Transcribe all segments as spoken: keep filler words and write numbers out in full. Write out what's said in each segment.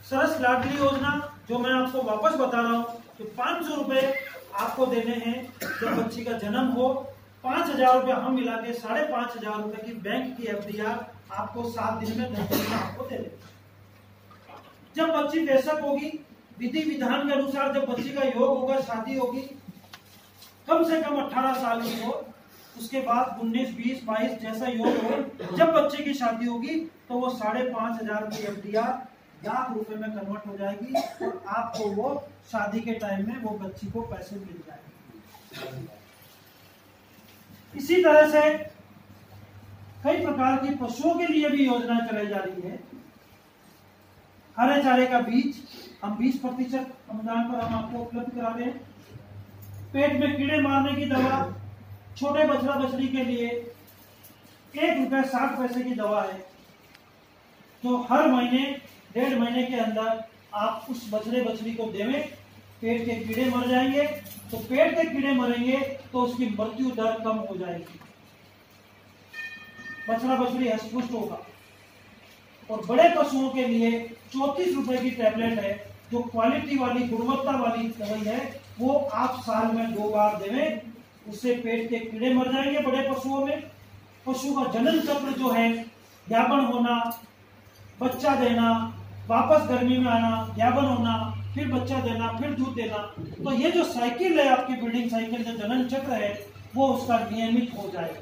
सरस लाडली योजना जो मैं आपको वापस बता रहा हूँ कि पाँच सौ रुपए आपको देने हैं जब बच्ची का जन्म हो। पाँच हजार रुपये हम मिला के साढ़े पाँच हजार रुपये की बैंक की एफ डी आर आपको सात दिन में दस दिन में आपको दे देंगे। जब बच्ची वयस्क होगी, विधि विधान के अनुसार जब बच्ची का योग होगा, शादी होगी, कम से कम अठारह साल की हो, उसके बाद उन्नीस बीस बाईस जैसा योग हो, जब बच्चे की शादी होगी तो वो साढ़े पांच हजार की एफ डी आर लाख रुपए में कन्वर्ट हो जाएगी और आपको वो शादी के टाइम में वो बच्ची को पैसे मिल जाएंगे। इसी तरह से कई प्रकार की पशुओं के लिए भी योजना चलाई जा रही है। हरे चारे का बीज हम बीस प्रतिशत अनुदान पर हम आपको उपलब्ध करा दें। पेट में कीड़े मारने की दवा, छोटे बछड़ा बछड़ी के लिए एक रुपया साठ पैसे की दवा है, जो हर महीने डेढ़ महीने के अंदर आप उस बछड़े बछड़ी को देवें। पेट के कीड़े मर जाएंगे, तो पेट के कीड़े मरेंगे तो उसकी मृत्यु दर कम हो जाएगी, बछड़ा बछड़ी हष्ट-पुष्ट होगा। और बड़े पशुओं के लिए चौतीस रुपए की टैबलेट है, जो क्वालिटी वाली गुणवत्ता वाली दवाई है, वो आप साल में दो बार देवें, उससे पेट के कीड़े मर जाएंगे बड़े पशुओं में। पशु का जनन चक्र जो है, ज्ञापन होना, बच्चा देना, वापस गर्मी में आना, ज्ञापन होना, फिर बच्चा देना, फिर दूध देना, तो ये जो साइकिल है आपकी ब्रीडिंग साइकिल, जो जनन चक्र है, वो उसका नियमित हो जाएगा।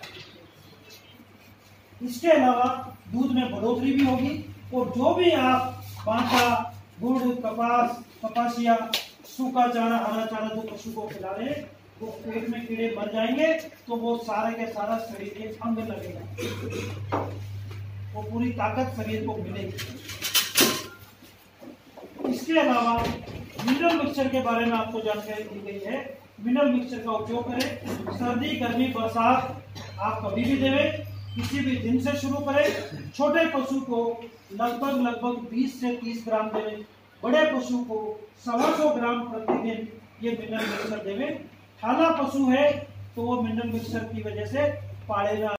इसके अलावा दूध में बढ़ोतरी भी होगी और जो भी आप बांटा, गुड़, कपास, कपासिया, सूखा चारा, हरा चारा जो पशु को खिला रहे हैं, वो पेट में कीड़े मर जाएंगे तो वो सारे के सारा शरीर के अंग लगेगा, वो पूरी ताकत शरीर को मिलेगी। इसके अलावा मिनरल मिक्सचर के बारे में आपको जानकारी दी गई है। मिनरल मिक्सचर का उपयोग करें, सर्दी गर्मी बरसात आप कभी भी देवें, किसी भी दिन से शुरू करें। छोटे पशु को लगभग लगभग बीस से तीस ग्राम देवें, बड़े पशु को सवा सौ ग्राम प्रतिदिन ये मिनरल मिक्सचर देवें। थाना पशु है तो वो मिनरल मिक्सचर की वजह से पाड़े में